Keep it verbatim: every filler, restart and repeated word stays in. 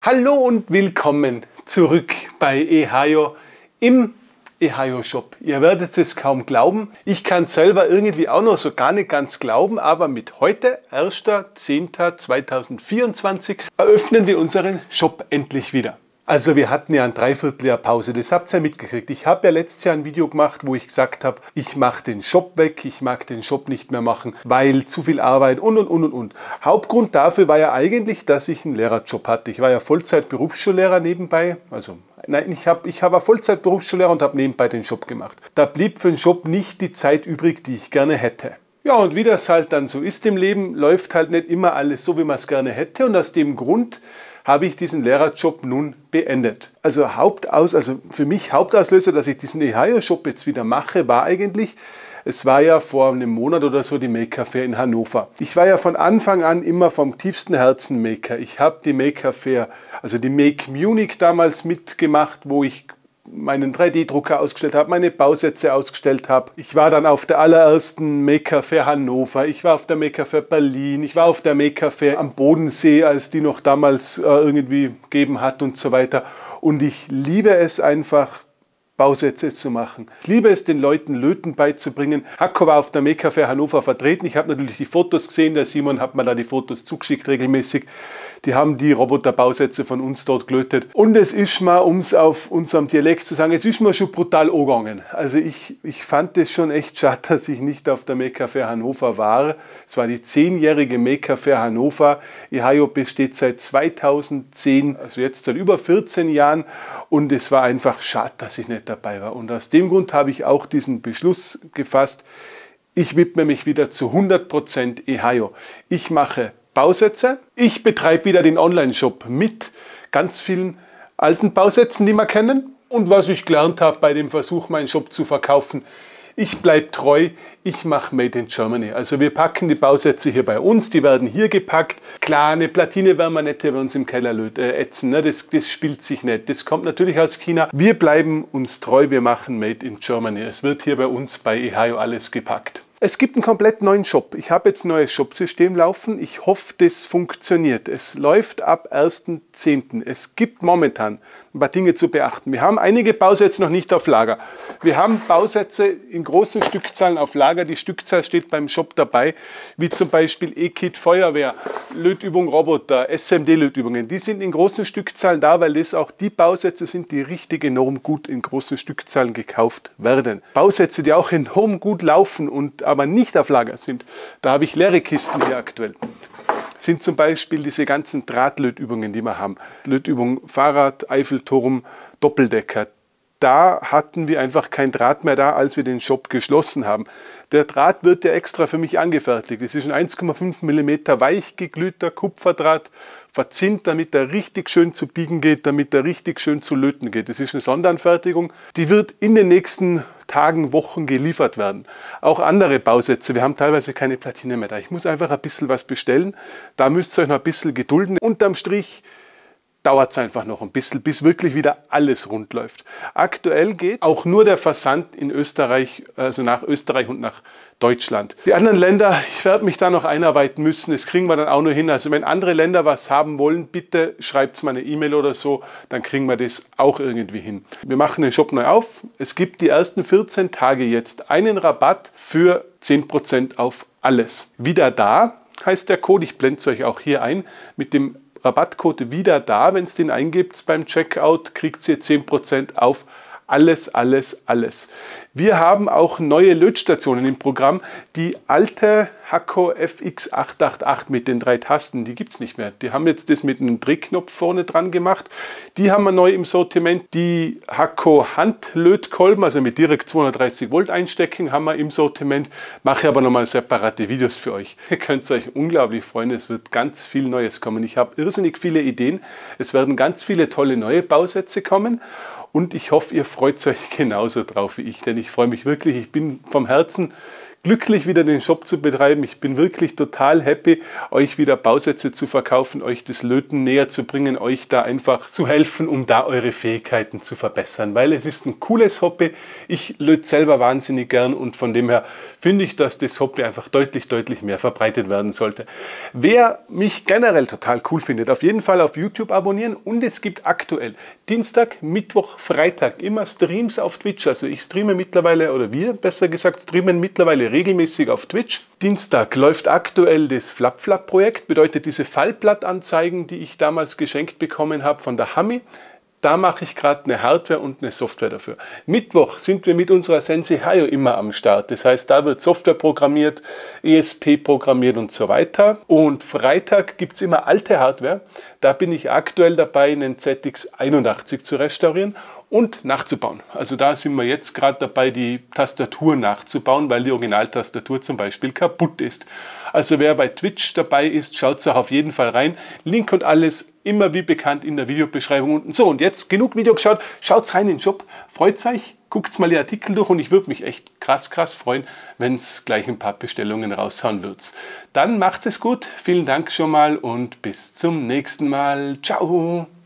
Hallo und willkommen zurück bei eHayo im eHayo Shop. Ihr werdet es kaum glauben, ich kann es selber irgendwie auch noch so gar nicht ganz glauben, aber mit heute, erster zehnter zweitausendvierundzwanzig, eröffnen wir unseren Shop endlich wieder. Also wir hatten ja ein Dreivierteljahr Pause, das habt ihr ja mitgekriegt. Ich habe ja letztes Jahr ein Video gemacht, wo ich gesagt habe, ich mache den Shop weg, ich mag den Shop nicht mehr machen, weil zu viel Arbeit und und und und und. Hauptgrund dafür war ja eigentlich, dass ich einen Lehrerjob hatte. Ich war ja Vollzeit-Berufsschullehrer nebenbei, also nein, ich, hab, ich war Vollzeit-Berufsschullehrer und habe nebenbei den Shop gemacht. Da blieb für den Shop nicht die Zeit übrig, die ich gerne hätte. Ja, und wie das halt dann so ist im Leben, läuft halt nicht immer alles so, wie man es gerne hätte, und aus dem Grund habe ich diesen Lehrerjob nun beendet. Also, Hauptaus, also für mich Hauptauslöser, dass ich diesen eHayo-Shop jetzt wieder mache, war eigentlich, es war ja vor einem Monat oder so die Maker Faire in Hannover. Ich war ja von Anfang an immer vom tiefsten Herzen Maker. Ich habe die Maker Faire, also die Make Munich damals mitgemacht, wo ich meinen drei D Drucker ausgestellt habe, meine Bausätze ausgestellt habe. Ich war dann auf der allerersten Maker Faire Hannover, ich war auf der Maker Faire Berlin, ich war auf der Maker Faire am Bodensee, als die noch damals äh, irgendwie gegeben hat und so weiter. Und ich liebe es einfach, Bausätze zu machen. Ich liebe es, den Leuten Löten beizubringen. Hakko war auf der Maker Faire Hannover vertreten. Ich habe natürlich die Fotos gesehen, der Simon hat mir da die Fotos zugeschickt regelmäßig. Die haben die Roboterbausätze von uns dort gelötet. Und es ist mal, um es auf unserem Dialekt zu sagen, es ist mir schon brutal angegangen. Also ich, ich fand es schon echt schade, dass ich nicht auf der Maker Faire Hannover war. Es war die zehnjährige Maker Faire Hannover. eHayo besteht seit zweitausendzehn, also jetzt seit über vierzehn Jahren. Und es war einfach schade, dass ich nicht dabei war. Und aus dem Grund habe ich auch diesen Beschluss gefasst. Ich widme mich wieder zu hundert Prozent eHayo. Ich mache Bausätze. Ich betreibe wieder den Online-Shop mit ganz vielen alten Bausätzen, die wir kennen. Und was ich gelernt habe bei dem Versuch, meinen Shop zu verkaufen, ich bleibe treu, ich mache Made in Germany. Also wir packen die Bausätze hier bei uns, die werden hier gepackt. Klar, eine Platine werden wir nicht bei uns im Keller äh, ätzen, ne? das, das spielt sich nicht. Das kommt natürlich aus China. Wir bleiben uns treu, wir machen Made in Germany. Es wird hier bei uns bei eHayo alles gepackt. Es gibt einen komplett neuen Shop. Ich habe jetzt ein neues Shopsystem laufen. Ich hoffe, das funktioniert. Es läuft ab ersten zehnten Es gibt momentan ein paar Dinge zu beachten. Wir haben einige Bausätze noch nicht auf Lager. Wir haben Bausätze in großen Stückzahlen auf Lager. Die Stückzahl steht beim Shop dabei, wie zum Beispiel E-Kit Feuerwehr, Lötübung Roboter, S M D-Lötübungen. Die sind in großen Stückzahlen da, weil das auch die Bausätze sind, die richtig enorm gut in großen Stückzahlen gekauft werden. Bausätze, die auch enorm gut laufen und aber nicht auf Lager sind, da habe ich leere Kisten hier aktuell. Sind zum Beispiel diese ganzen Drahtlötübungen, die wir haben. Lötübung Fahrrad, Eiffelturm, Doppeldecker. Da hatten wir einfach kein Draht mehr da, als wir den Shop geschlossen haben. Der Draht wird ja extra für mich angefertigt. Es ist ein eins Komma fünf Millimeter weich geglühter Kupferdraht, verzinnt, damit er richtig schön zu biegen geht, damit er richtig schön zu löten geht. Das ist eine Sonderanfertigung, die wird in den nächsten Tagen, Wochen geliefert werden. Auch andere Bausätze, wir haben teilweise keine Platine mehr da. Ich muss einfach ein bisschen was bestellen, da müsst ihr euch noch ein bisschen gedulden. Unterm Strich dauert es einfach noch ein bisschen, bis wirklich wieder alles rund läuft. Aktuell geht auch nur der Versand in Österreich, also nach Österreich und nach Deutschland. Die anderen Länder, ich werde mich da noch einarbeiten müssen, das kriegen wir dann auch noch hin. Also wenn andere Länder was haben wollen, bitte schreibt es mal eine E-Mail oder so, dann kriegen wir das auch irgendwie hin. Wir machen den Shop neu auf. Es gibt die ersten vierzehn Tage jetzt einen Rabatt für zehn Prozent auf alles. Wieder da heißt der Code, ich blende es euch auch hier ein, mit dem Rabattcode wieder da, wenn es den eingibt beim Checkout, kriegt ihr zehn Prozent auf alles, alles, alles. Wir haben auch neue Lötstationen im Programm. Die alte Hakko F X acht acht acht mit den drei Tasten, die gibt es nicht mehr. Die haben jetzt das mit einem Drehknopf vorne dran gemacht. Die haben wir neu im Sortiment. Die Hakko Handlötkolben, also mit direkt zweihundertdreißig Volt einstecken, haben wir im Sortiment. Mache aber nochmal separate Videos für euch. Ihr könnt euch unglaublich freuen, es wird ganz viel Neues kommen. Ich habe irrsinnig viele Ideen. Es werden ganz viele tolle neue Bausätze kommen. Und ich hoffe, ihr freut euch genauso drauf wie ich, denn ich freue mich wirklich. Ich bin vom Herzen glücklich, wieder den Shop zu betreiben. Ich bin wirklich total happy, euch wieder Bausätze zu verkaufen, euch das Löten näher zu bringen, euch da einfach zu helfen, um da eure Fähigkeiten zu verbessern, weil es ist ein cooles Hobby. Ich löte selber wahnsinnig gern und von dem her finde ich, dass das Hobby einfach deutlich, deutlich mehr verbreitet werden sollte. Wer mich generell total cool findet, auf jeden Fall auf YouTube abonnieren und es gibt aktuell Dienstag, Mittwoch, Freitag immer Streams auf Twitch. Also ich streame mittlerweile, oder wir besser gesagt, streamen mittlerweile regelmäßig auf Twitch. Dienstag läuft aktuell das Flap-Flap-Projekt, bedeutet diese Fallblattanzeigen, die ich damals geschenkt bekommen habe von der Hami. Da mache ich gerade eine Hardware und eine Software dafür. Mittwoch sind wir mit unserer Senseihayo immer am Start. Das heißt, da wird Software programmiert, E S P programmiert und so weiter. Und Freitag gibt es immer alte Hardware. Da bin ich aktuell dabei, einen Z X einundachtzig zu restaurieren und nachzubauen. Also da sind wir jetzt gerade dabei, die Tastatur nachzubauen, weil die Originaltastatur zum Beispiel kaputt ist. Also wer bei Twitch dabei ist, schaut auch auf jeden Fall rein. Link und alles immer wie bekannt in der Videobeschreibung unten. So, und jetzt genug Video geschaut. Schaut rein in den Shop. Freut euch. Guckt mal die Artikel durch und ich würde mich echt krass, krass freuen, wenn es gleich ein paar Bestellungen raushauen wird. Dann macht es gut. Vielen Dank schon mal und bis zum nächsten Mal. Ciao.